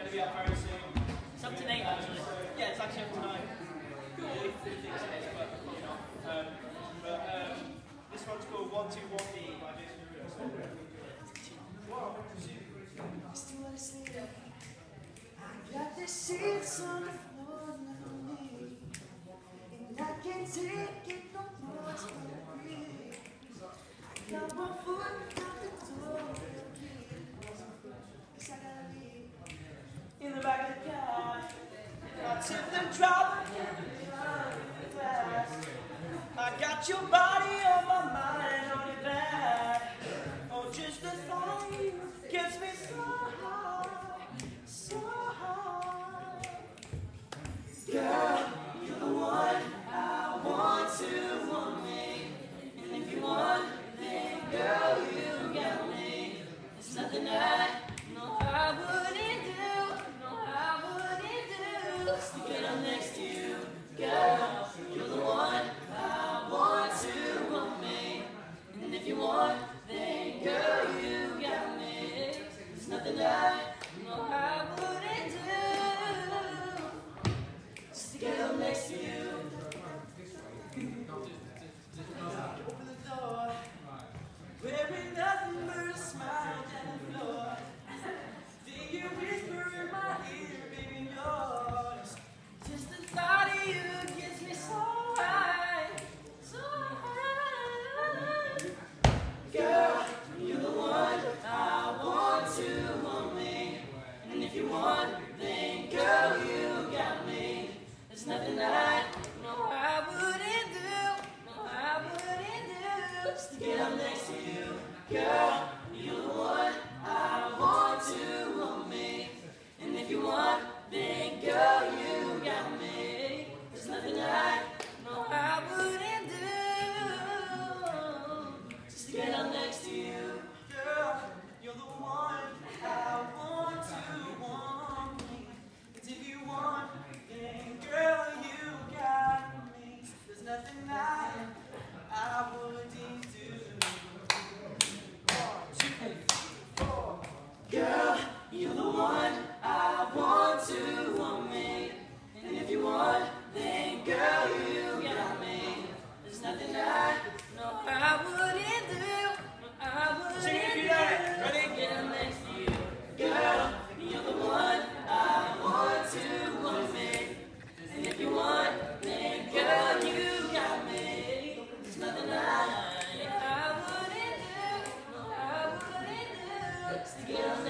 to be up very soon. It's up tonight actually. Yeah, it's actually up tonight. This one's called 121B by Jason Lewis. Still wanna sleep. I got the sheets on the floor for me, and I can't take it no more. It's gonna breathe. Got one foot out the door, cause I gotta leave. In the back of the car, I took the driver fast. I got your body on my mind, on your back. Oh, just the thought of you gets me so high, so high. Girl, you're the one I want to want me. And if you want, then girl, you got me. There's nothing I know I wouldn't do, no I wouldn't do, just to get up next to you. Girl, you're the one I want to want me. And if you want, then girl, you got me. There's nothing I know I wouldn't do, just to get up next to you. Open the door, wearing nothing but a smile down the floor. Then you whisper in my ear, baby, yours. Just the thought of you gets me so high, so high. Girl, you're the one I want to want me. And if you want, then girl, you got me. There's nothing I know I wouldn't do, no I wouldn't do, just to get up next to you. Girl, you're the one I want to want me. And if you want, then girl, you got me. There's nothing I know I wouldn't do, just to get up next to you. Girl, you're the one I want to want me. And if you want, then girl, you got me. There's nothing I wouldn't do. 1, 2, 4. Girl, you're the one I want to want me. And if you want, then girl, you got me. There's nothing I know I wouldn't do, no I wouldn't Sing it if you do. know it. Ready? Get up next to you. Girl, you're the one I want to want me. And if you want, then girl, you got me. There's nothing I wouldn't do, no I wouldn't do, just to get up